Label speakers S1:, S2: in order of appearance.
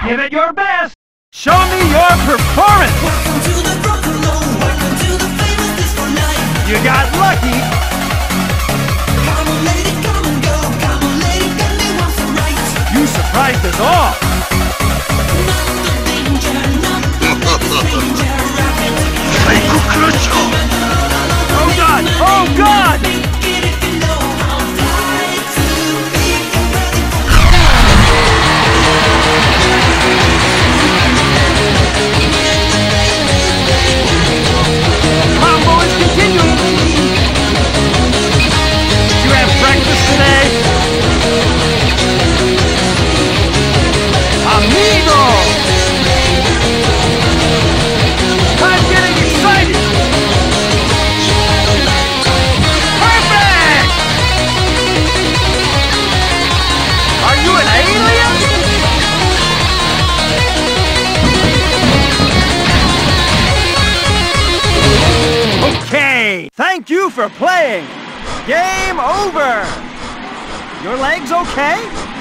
S1: Give it your best! Show me your performance!
S2: Welcome to the rock and roll, welcome to the famous disco night.
S1: You got lucky!
S2: Come on lady, come and go, come on lady, get me once and right.
S1: You surprised us all!
S2: Not the danger, not the stranger, right.
S3: Psycho Crusher!
S1: Oh god! Oh god!
S2: Make it if you know how fly to be. Get ready for
S1: Combo is continuing! Did you have breakfast today? Amigo! I'm getting excited! Perfect! Are you an alien? Okay, thank you for playing. Game over. Your legs okay?